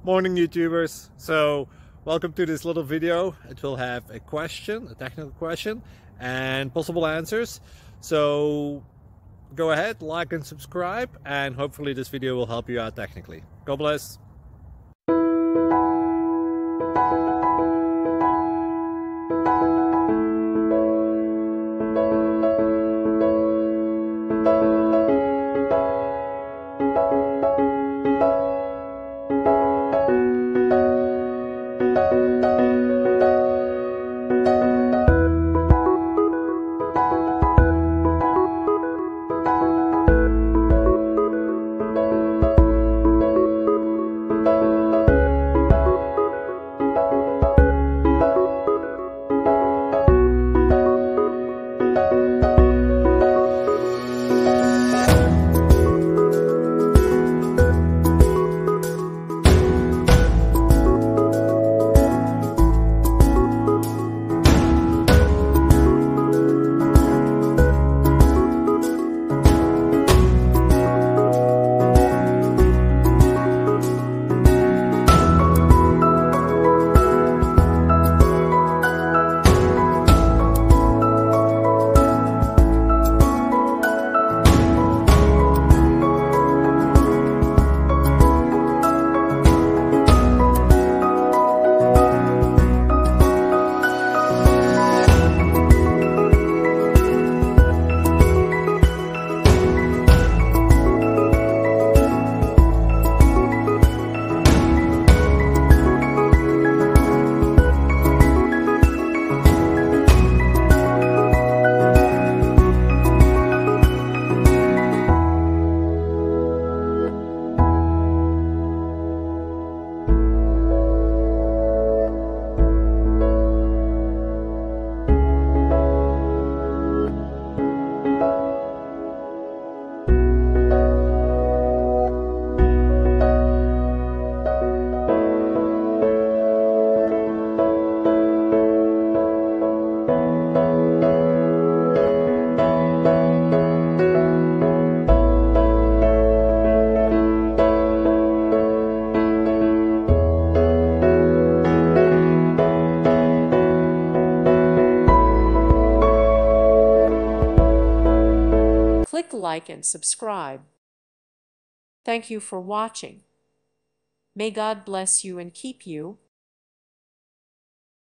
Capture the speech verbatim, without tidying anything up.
Morning YouTubers. So welcome to this little video. It will have a question, a technical question, and possible answers. So go ahead, like and subscribe, and hopefully this video will help you out technically. God bless. Click like and subscribe. Thank you for watching. May God bless you and keep you.